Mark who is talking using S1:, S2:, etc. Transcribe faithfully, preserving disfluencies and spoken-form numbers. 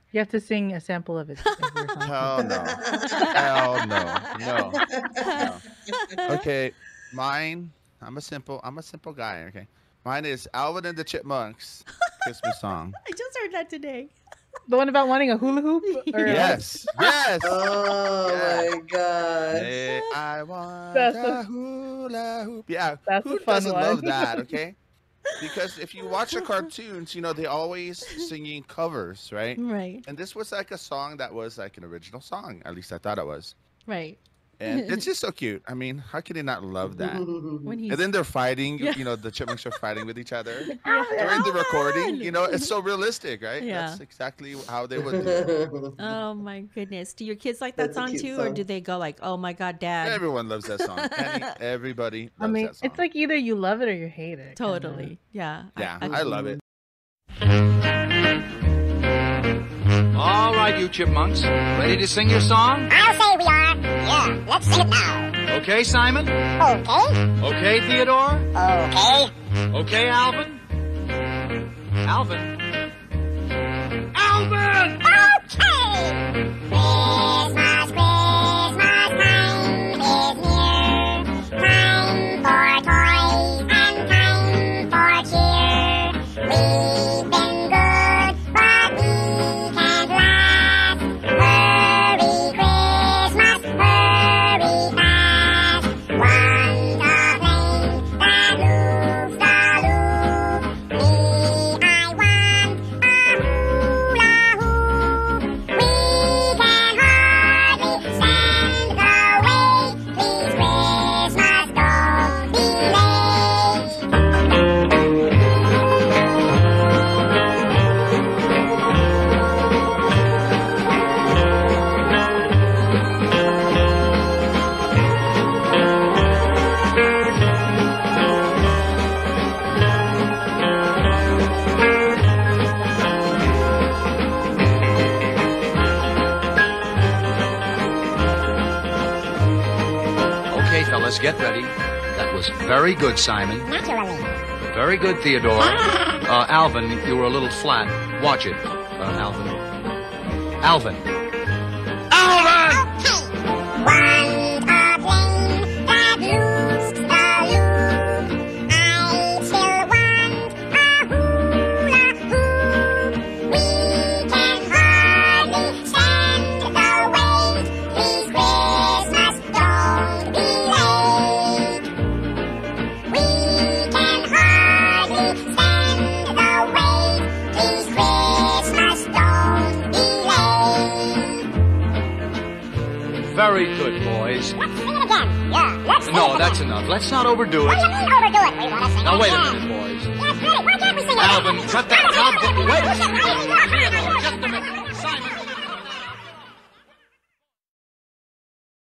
S1: You have to sing a sample of it.
S2: Hell no. Hell no. No. No. Okay, mine. I'm a simple. I'm a simple guy. Okay, mine is Alvin and the Chipmunks Christmas song.
S3: I just heard that today.
S1: The one about wanting a hula hoop? Or
S2: Yes. Yes.
S4: Oh
S2: Yes.
S4: my god.
S2: Hey, I want
S1: That's
S2: a
S1: a-
S2: hula hoop. Yeah.
S1: That's
S2: Who
S1: a fun
S2: doesn't
S1: one.
S2: love that? Okay. Because if you watch the cartoons, you know they always singing covers, right?
S3: Right,
S2: And this was like a song that was like an original song. At least I thought it was.
S3: right.
S2: And it's just so cute. I mean, how can you not love that?
S3: When he's
S2: And then they're fighting.
S3: Yeah.
S2: You know, the chipmunks are fighting with each other
S3: Yeah.
S2: during the recording.
S3: Alvin!
S2: You know, it's so realistic, right?
S3: Yeah.
S2: That's exactly how they would do it.
S3: Oh my goodness. Do your kids like that
S4: That's a
S3: song
S4: cute
S3: too? Or
S4: song.
S3: do they go like, oh my God, Dad?
S2: Everyone loves that song. Penny, everybody loves
S1: I mean,
S2: that song.
S1: it's like either you love it or you hate it. kinda.
S3: Totally. Yeah.
S2: yeah,
S3: I,
S2: I love it.
S5: All right, you chipmunks. Ready to sing your song?
S6: I'll say we are. Yeah, let's sing it now.
S5: Okay, Simon?
S6: Okay.
S5: Okay, Theodore?
S6: Okay.
S5: Okay, Alvin? Alvin? Alvin!
S6: Okay. Christmas, Christmas time is near. Time for toys and time for cheer. We've been good, but we can't last. Hurry, Christmas, hurry fast. Want a plane that moves the loop. Me, I want a hula hoop. We can hardly stand the wait. Please, Christmas, don't be late.
S5: Okay, fellas, get ready. That was very good, Simon.
S6: Naturally.
S5: Very good, Theodore. Uh, Alvin, you were a little flat. Watch it, uh, Alvin. Alvin. Alvin!
S6: Want a plane that moves the loop. I still want a hula hoop. We can hardly stand the wait. Please, Christmas, don't be late. We can hardly stand the wait. Please, Christmas, don't be late.
S5: Very good, boys.
S6: Let's sing it again. Yeah, let's sing it
S5: No,
S6: again.
S5: that's enough. Let's not overdo
S6: What
S5: it.
S6: do you mean overdo it? We want to sing
S5: Now,
S6: it
S5: wait a
S6: again.
S5: minute, boys.
S6: Yeah, great. Why can't we sing it
S5: Alvin,
S6: again?
S5: cut that. Now,
S6: Wait.
S5: wait.